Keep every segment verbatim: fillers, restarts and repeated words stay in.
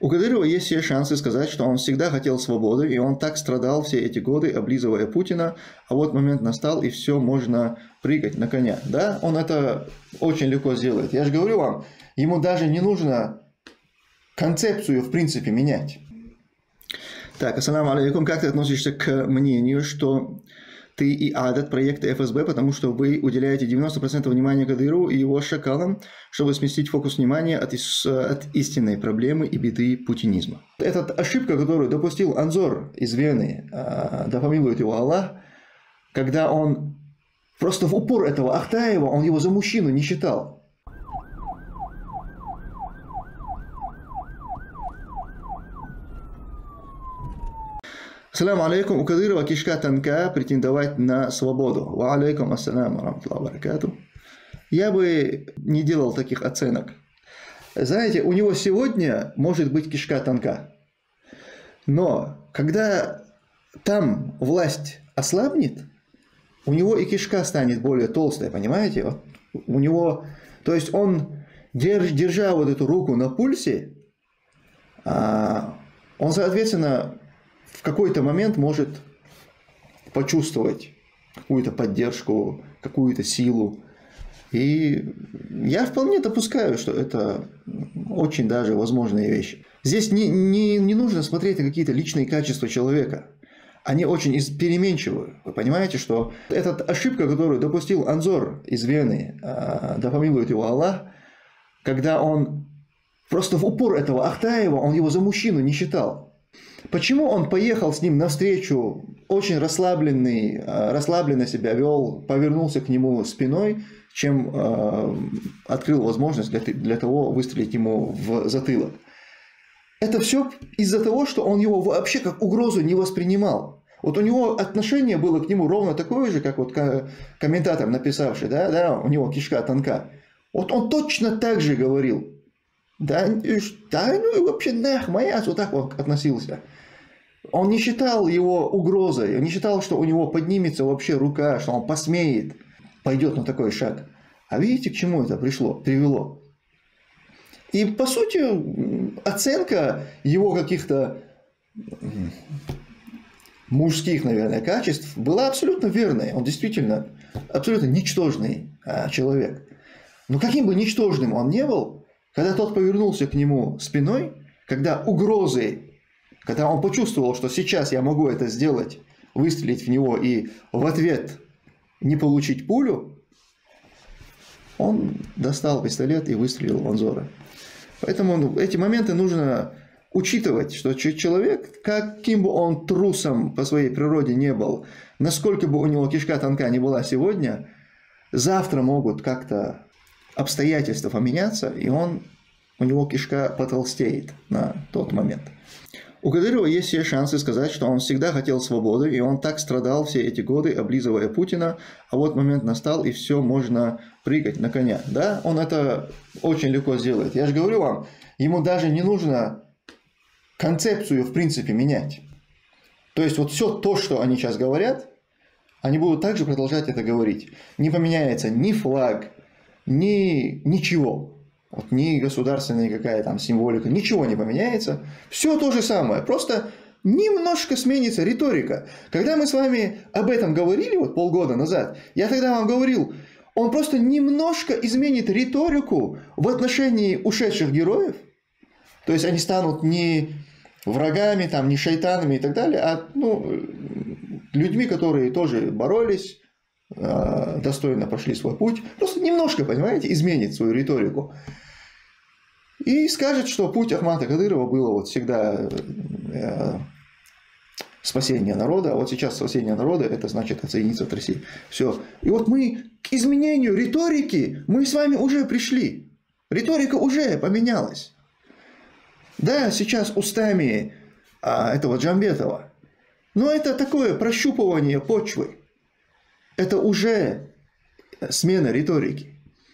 У Кадырова есть все шансы сказать, что он всегда хотел свободы, и он так страдал все эти годы, облизывая Путина, а вот момент настал, и все, можно прыгать на коня. Да, он это очень легко сделает. Я же говорю вам, ему даже не нужно концепцию, в принципе, менять. Так, ассаламу алейкум, как ты относишься к мнению, что ты и Адат проекта эф эс бэ, потому что вы уделяете девяносто процентов внимания Кадырову и его шакалам, чтобы сместить фокус внимания от, от истинной проблемы и беды путинизма. Это ошибка, которую допустил Анзор из Вены, да помилует его Аллах, когда он просто в упор этого Ахтаева, он его за мужчину не считал. Ассаламу алейкум. У Кадырова кишка тонка претендовать на свободу. Ва алейкум ассаламу рамтуллахи ва баракату. Я бы не делал таких оценок. Знаете, у него сегодня может быть кишка тонка. Но когда там власть ослабнет, у него и кишка станет более толстая, понимаете? Вот у него, то есть он, держ, держа вот эту руку на пульсе, он, соответственно, в какой-то момент может почувствовать какую-то поддержку, какую-то силу. И я вполне допускаю, что это очень даже возможные вещи. Здесь не, не, не нужно смотреть на какие-то личные качества человека. Они очень переменчивы. Вы понимаете, что эта ошибка, которую допустил Анзор из Вены, да помилует его Аллах, когда он просто в упор этого Ахтаева, он его за мужчину не считал. Почему он поехал с ним навстречу, очень расслабленный, расслабленно себя вел, повернулся к нему спиной, чем э, открыл возможность для, для того выстрелить ему в затылок? Это все из-за того, что он его вообще как угрозу не воспринимал. Вот у него отношение было к нему ровно такое же, как вот комментатор написавший, да, да, у него кишка тонка. Вот он точно так же говорил. Да, да, ну и вообще нах, моя, вот так он относился. Он не считал его угрозой, он не считал, что у него поднимется вообще рука, что он посмеет, пойдет на такой шаг. А видите, к чему это пришло, привело? И по сути оценка его каких-то мужских, наверное, качеств была абсолютно верной. Он действительно абсолютно ничтожный человек. Но каким бы ничтожным он ни был, когда тот повернулся к нему спиной, когда угрозы, когда он почувствовал, что сейчас я могу это сделать, выстрелить в него и в ответ не получить пулю, он достал пистолет и выстрелил в Анзора. Поэтому эти моменты нужно учитывать, что человек, каким бы он трусом по своей природе не был, насколько бы у него кишка тонка не была сегодня, завтра могут как-то обстоятельства поменяться, и он, у него кишка потолстеет на тот момент. У Кадырова есть все шансы сказать, что он всегда хотел свободы, и он так страдал все эти годы, облизывая Путина, а вот момент настал, и все, можно прыгать на коня. Да, он это очень легко сделает. Я же говорю вам, ему даже не нужно концепцию, в принципе, менять. То есть, вот все то, что они сейчас говорят, они будут также продолжать это говорить. Не поменяется ни флаг, ни ничего. Вот, ни государственная какая там символика, ничего не поменяется. Все то же самое, просто немножко сменится риторика. Когда мы с вами об этом говорили вот полгода назад, я тогда вам говорил, он просто немножко изменит риторику в отношении ушедших героев. То есть они станут не врагами, там, не шайтанами и так далее, а ну, людьми, которые тоже боролись, достойно прошли свой путь. Просто немножко, понимаете, изменит свою риторику. И скажет, что путь Ахмата Кадырова было вот всегда э, спасение народа, а вот сейчас спасение народа, это значит отсоединиться от России. Все. И вот мы к изменению риторики, мы с вами уже пришли. Риторика уже поменялась. Да, сейчас устами а, этого Джамбетова. Но это такое прощупывание почвы. Это уже смена риторики.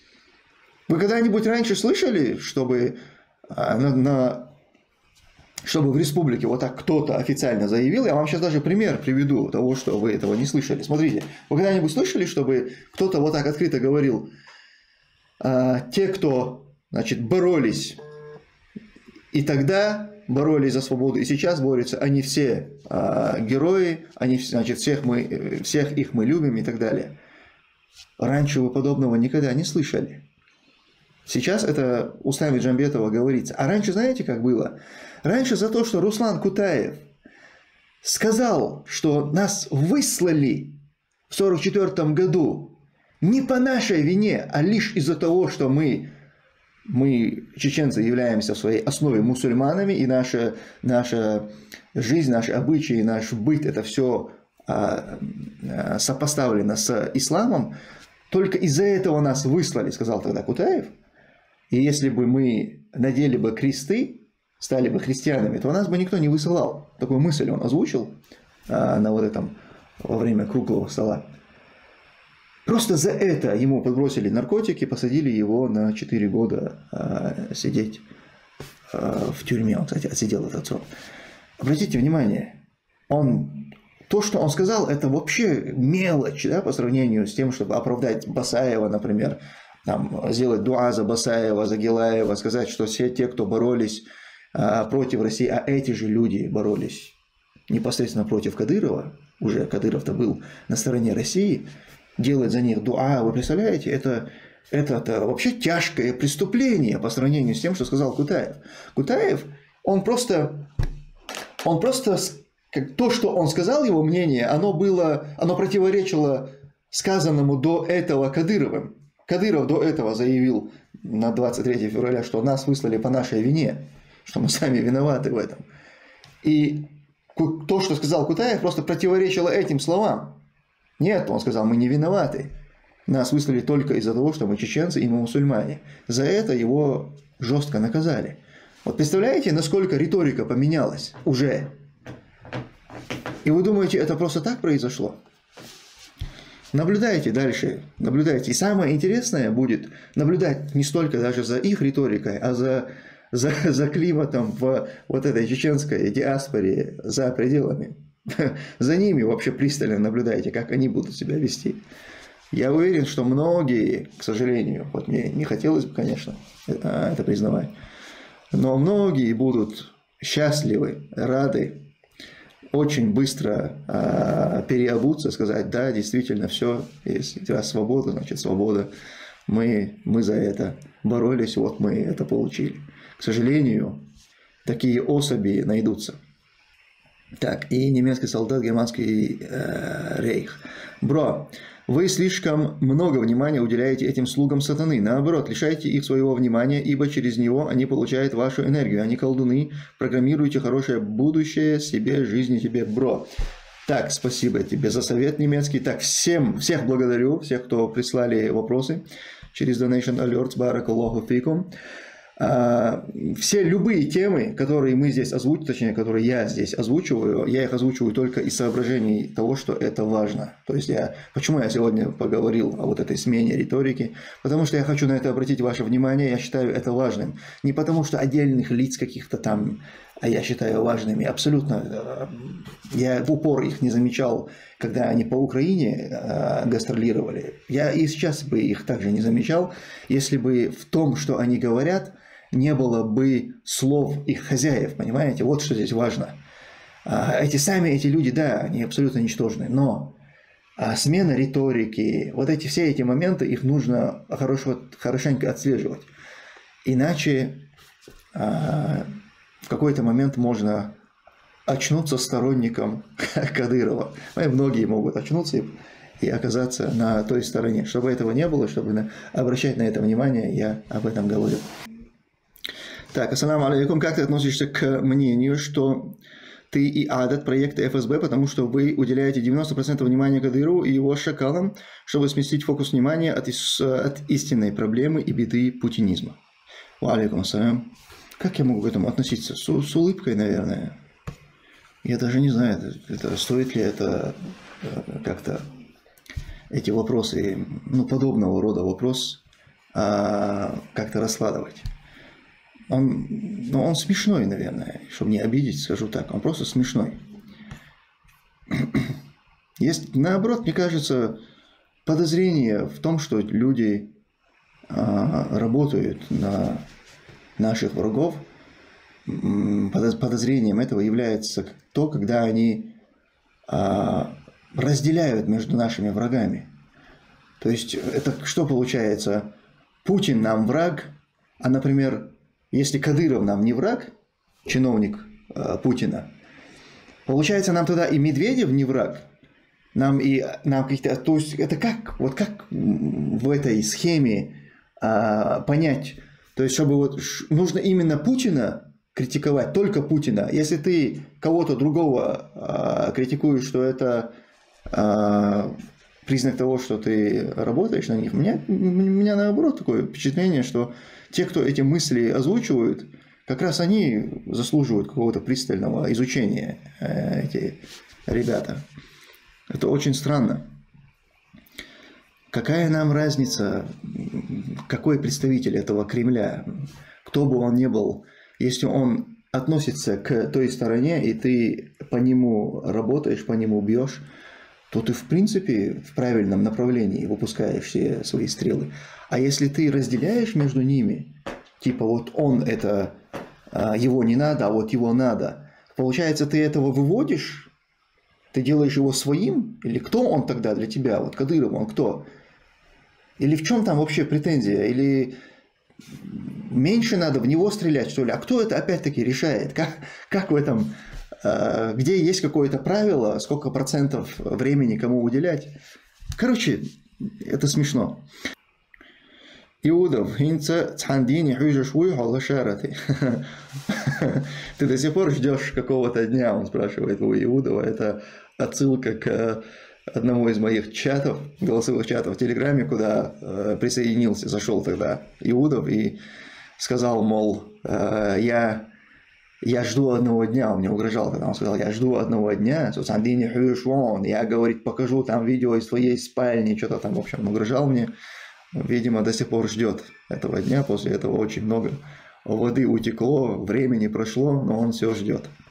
Вы когда-нибудь раньше слышали, чтобы, на, на, чтобы в республике вот так кто-то официально заявил? Я вам сейчас даже пример приведу того, что вы этого не слышали. Смотрите, вы когда-нибудь слышали, чтобы кто-то вот так открыто говорил, а, те, кто, значит, боролись И тогда боролись за свободу, и сейчас борются. Они все а, герои, они, значит, всех, мы, всех их мы любим и так далее. Раньше вы подобного никогда не слышали. Сейчас это устами Джамбетова говорится. А раньше знаете, как было? Раньше за то, что Руслан Кутаев сказал, что нас выслали в сорок четвёртом году не по нашей вине, а лишь из-за того, что мы, мы, чеченцы, являемся в своей основе мусульманами, и наша, наша жизнь, наши обычаи, наш быт, это все а, а, сопоставлено с исламом, только из-за этого нас выслали, сказал тогда Кутаев. И если бы мы надели бы кресты, стали бы христианами, то нас бы никто не высылал. Такую мысль он озвучил а, на вот этом, во время круглого стола. Просто за это ему подбросили наркотики, посадили его на четыре года а, сидеть а, в тюрьме. Он, кстати, отсидел этот срок. Обратите внимание, он, то, что он сказал, это вообще мелочь, да, по сравнению с тем, чтобы оправдать Басаева, например, там, сделать дуа за Басаева, за Гилаева, сказать, что все те, кто боролись а, против России, а эти же люди боролись непосредственно против Кадырова, уже Кадыров-то был на стороне России, делать за них дуа, вы представляете, это, это, это вообще тяжкое преступление по сравнению с тем, что сказал Кутаев. Кутаев, он просто, он просто, то, что он сказал, его мнение, оно было, оно противоречило сказанному до этого Кадыровым. Кадыров до этого заявил на двадцать третьего февраля, что нас выслали по нашей вине, что мы сами виноваты в этом. И то, что сказал Кутаев, просто противоречило этим словам. Нет, он сказал, мы не виноваты. Нас выслали только из-за того, что мы чеченцы и мы мусульмане. За это его жестко наказали. Вот представляете, насколько риторика поменялась уже? И вы думаете, это просто так произошло? Наблюдайте дальше, наблюдайте. И самое интересное будет наблюдать не столько даже за их риторикой, а за, за, за климатом в вот этой чеченской диаспоре за пределами. За ними вообще пристально наблюдайте, как они будут себя вести. Я уверен, что многие, к сожалению, вот мне не хотелось бы, конечно, это признавать, но многие будут счастливы, рады очень быстро а, переобуться, сказать, да, действительно, все, если раз свобода, значит свобода, мы, мы за это боролись, вот мы это получили. К сожалению, такие особи найдутся. Так, и немецкий солдат, германский э, рейх. Бро, вы слишком много внимания уделяете этим слугам сатаны. Наоборот, лишайте их своего внимания, ибо через него они получают вашу энергию. Они колдуны. Программируйте хорошее будущее себе, жизни тебе, бро. Так, спасибо тебе за совет немецкий. Так, всем, всех благодарю, всех, кто прислали вопросы через Donation Alerts. Баракаллаху фикум. Все любые темы, которые мы здесь озвучим, точнее, которые я здесь озвучиваю, я их озвучиваю только из соображений того, что это важно. То есть, я, почему я сегодня поговорил о вот этой смене риторики? Потому что я хочу на это обратить ваше внимание, я считаю это важным. Не потому что отдельных лиц каких-то там, а я считаю важными. Абсолютно. Я в упор их не замечал, когда они по Украине гастролировали. Я и сейчас бы их также не замечал, если бы в том, что они говорят, не было бы слов их хозяев, понимаете? Вот что здесь важно. Эти сами эти люди, да, они абсолютно ничтожны, но смена риторики, вот эти все эти моменты, их нужно хорошо, хорошенько отслеживать. Иначе в какой-то момент можно очнуться сторонником Кадырова. Многие могут очнуться и оказаться на той стороне. Чтобы этого не было, чтобы обращать на это внимание, я об этом говорю. Так, ассаламу алейкум. Как ты относишься к мнению, что ты и Адат проекты эф эс бэ, потому что вы уделяете девяносто процентов внимания Кадырову и его шакалам, чтобы сместить фокус внимания от, от истинной проблемы и беды путинизма? Ва алейкум ассалям. Как я могу к этому относиться? С, с улыбкой, наверное. Я даже не знаю, это, это, стоит ли это как-то эти вопросы, ну, подобного рода вопрос а, как-то раскладывать. Он, ну, он смешной, наверное, чтобы не обидеть, скажу так, он просто смешной. Есть, наоборот, мне кажется, подозрение в том, что люди а, работают на наших врагов, подозрением этого является то, когда они разделяют между нашими врагами. То есть это что получается? Путин нам враг, а, например, если Кадыров нам не враг, чиновник Путина, получается, нам тогда и Медведев не враг, нам и нам какие-то, то есть это как, вот как в этой схеме а, понять, то есть чтобы вот нужно именно Путина критиковать, только Путина, если ты кого-то другого а, критикуешь, что это а, признак того, что ты работаешь на них, у меня, у меня наоборот такое впечатление, что те, кто эти мысли озвучивают, как раз они заслуживают какого-то пристального изучения, эти ребята. Это очень странно. Какая нам разница, какой представитель этого Кремля, кто бы он ни был, если он относится к той стороне, и ты по нему работаешь, по нему бьешь, то ты в принципе в правильном направлении выпускаешь все свои стрелы. А если ты разделяешь между ними, типа вот он это, его не надо, а вот его надо, получается, ты этого выводишь, ты делаешь его своим, или кто он тогда для тебя? Вот Кадыров, он кто? Или в чем там вообще претензия? Или меньше надо в него стрелять, что ли? А кто это опять-таки решает? Как, как в этом, э, где есть какое-то правило, сколько процентов времени кому уделять? Короче, это смешно. Иудов, ты до сих пор ждешь какого-то дня, он спрашивает у Иудова. Это отсылка к одному из моих чатов, голосовых чатов в Телеграме, куда присоединился, зашел тогда Иудов и сказал, мол, я, я жду одного дня, он мне угрожал, когда он сказал, я жду одного дня, я, говорит, покажу там видео из твоей спальни, что-то там, в общем, он угрожал мне. Видимо, до сих пор ждет этого дня, после этого очень много воды утекло, времени прошло, но он все ждет.